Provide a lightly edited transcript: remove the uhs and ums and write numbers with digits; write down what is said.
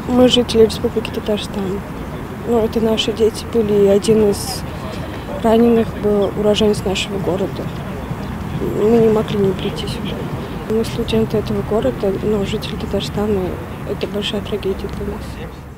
Мы жители Республики Татарстан. Ну, это наши дети были. И один из раненых был уроженец нашего города. Мы не могли не прийти сюда. Мы студенты этого города, но жители Татарстана – это большая трагедия для нас.